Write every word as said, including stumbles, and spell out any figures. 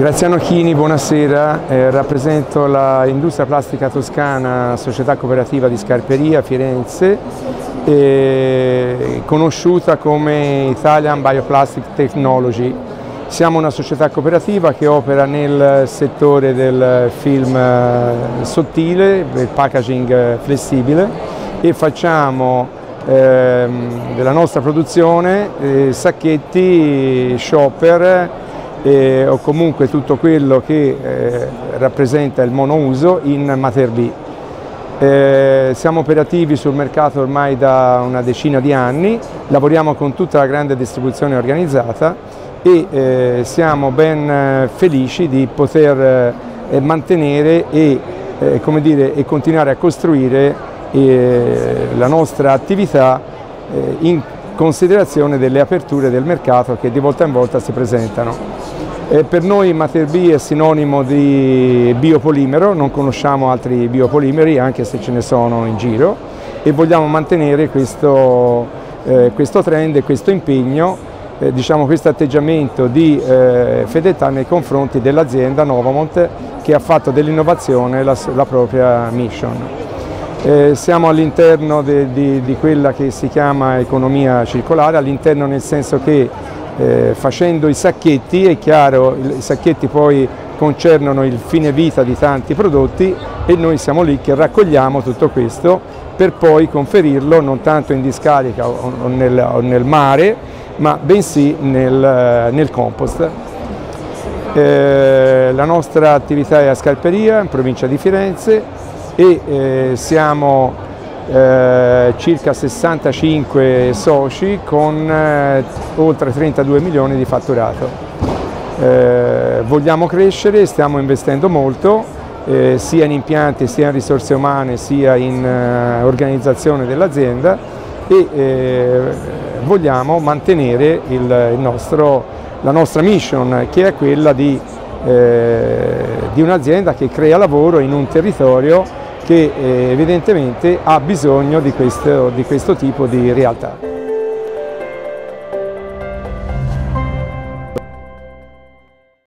Graziano Chini, buonasera, eh, rappresento la Industria Plastica Toscana, società cooperativa di Scarperia, Firenze, eh, conosciuta come Italian Bioplastic Technology. Siamo una società cooperativa che opera nel settore del film sottile, del packaging flessibile, e facciamo eh, della nostra produzione eh, sacchetti, shopper, Eh, o comunque tutto quello che eh, rappresenta il monouso in Mater B. Eh, siamo operativi sul mercato ormai da una decina di anni, lavoriamo con tutta la grande distribuzione organizzata e eh, siamo ben felici di poter eh, mantenere e, eh, come dire, e continuare a costruire eh, la nostra attività eh, in considerazione delle aperture del mercato che di volta in volta si presentano. Eh, per noi Mater B è sinonimo di biopolimero, non conosciamo altri biopolimeri anche se ce ne sono in giro e vogliamo mantenere questo, eh, questo trend e questo impegno, eh, diciamo questo atteggiamento di eh, fedeltà nei confronti dell'azienda Novamont che ha fatto dell'innovazione la, la propria mission. Eh, siamo all'interno di, di quella che si chiama economia circolare, all'interno nel senso che eh, facendo i sacchetti, è chiaro, i sacchetti poi concernono il fine vita di tanti prodotti e noi siamo lì che raccogliamo tutto questo per poi conferirlo non tanto in discarica o, o, nel, o nel mare, ma bensì nel, nel compost. Eh, la nostra attività è a Scarperia, in provincia di Firenze, e eh, siamo eh, circa sessantacinque soci con eh, oltre trentadue milioni di fatturato. Eh, vogliamo crescere, stiamo investendo molto, eh, sia in impianti, sia in risorse umane, sia in eh, organizzazione dell'azienda e eh, vogliamo mantenere il, il nostro, la nostra mission, che è quella di, eh, di un'azienda che crea lavoro in un territorio che eh, evidentemente ha bisogno di questo, di questo tipo di realtà.